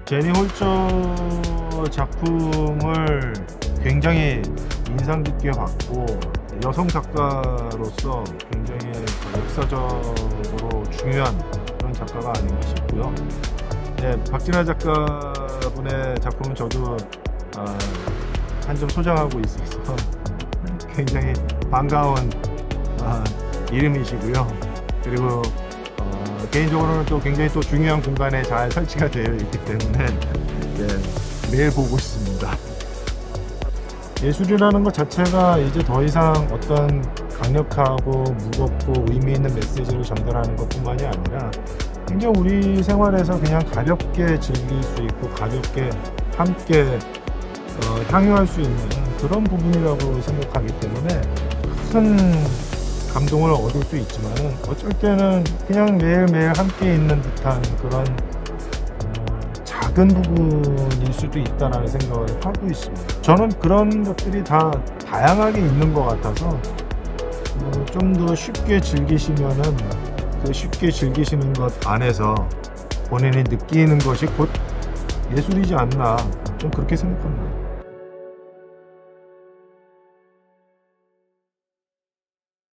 제니 홀저 작품을 굉장히 인상 깊게 봤고, 여성 작가로서 굉장히 역사적으로 중요한 그런 작가가 아닌가 싶고요. 네, 박진아 작가분의 작품은 저도 한 점 소장하고 있어서 굉장히 반가운 이름이시고요. 그리고 개인적으로는 또 굉장히 또 중요한 공간에 잘 설치가 되어 있기 때문에 매일 보고 있습니다. 예술이라는 것 자체가 이제 더 이상 어떤 강력하고 무겁고 의미 있는 메시지를 전달하는 것뿐만이 아니라 굉장히 우리 생활에서 그냥 가볍게 즐길 수 있고 가볍게 함께 향유할 수 있는 그런 부분이라고 생각하기 때문에 큰 감동을 얻을 수 있지만 어쩔 때는 그냥 매일매일 함께 있는 듯한 그런 작은 부분일 수도 있다는 생각을 하고 있습니다. 저는 그런 것들이 다 다양하게 있는 것 같아서 좀 더 쉽게 즐기시면은 그 쉽게 즐기시는 것 안에서 본인이 느끼는 것이 곧 예술이지 않나, 좀 그렇게 생각합니다.